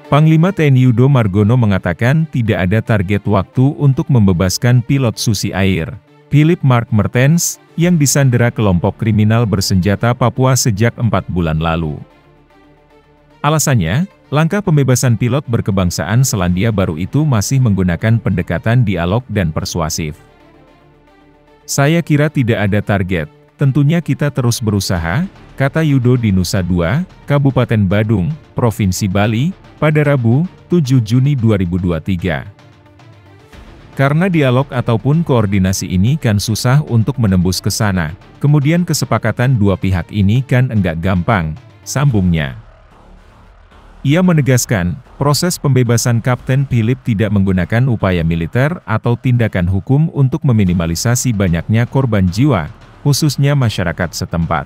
Panglima TNI Yudo Margono mengatakan tidak ada target waktu untuk membebaskan pilot Susi Air, Philip Mark Mertens, yang disandera kelompok kriminal bersenjata Papua sejak 4 bulan lalu. Alasannya, langkah pembebasan pilot berkebangsaan Selandia Baru itu masih menggunakan pendekatan dialog dan persuasif. Saya kira tidak ada target, tentunya kita terus berusaha, kata Yudo di Nusa Dua, Kabupaten Badung, Provinsi Bali, pada Rabu, 7 Juni 2023. Karena dialog ataupun koordinasi ini kan susah untuk menembus ke sana, kemudian kesepakatan dua pihak ini kan enggak gampang, sambungnya. Ia menegaskan, proses pembebasan Kapten Philip tidak menggunakan upaya militer atau tindakan hukum untuk meminimalisasi banyaknya korban jiwa, khususnya masyarakat setempat.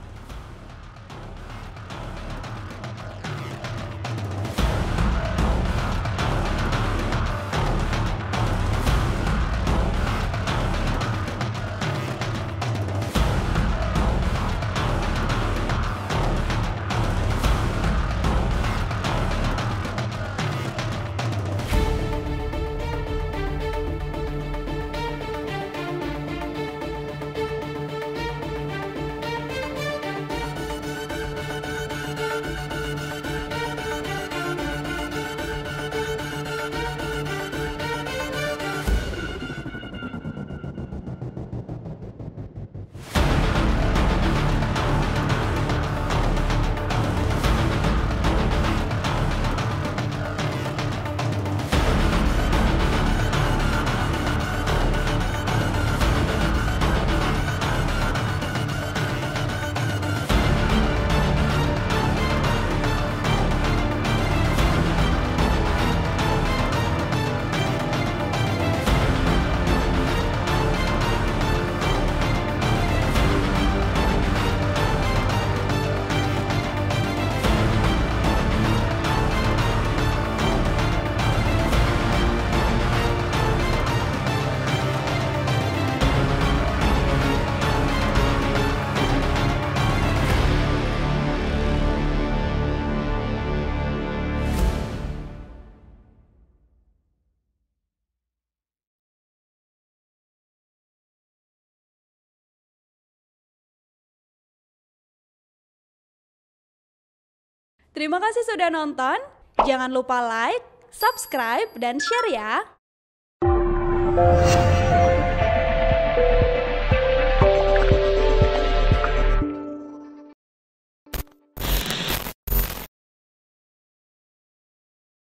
Terima kasih sudah nonton, jangan lupa like, subscribe, dan share ya!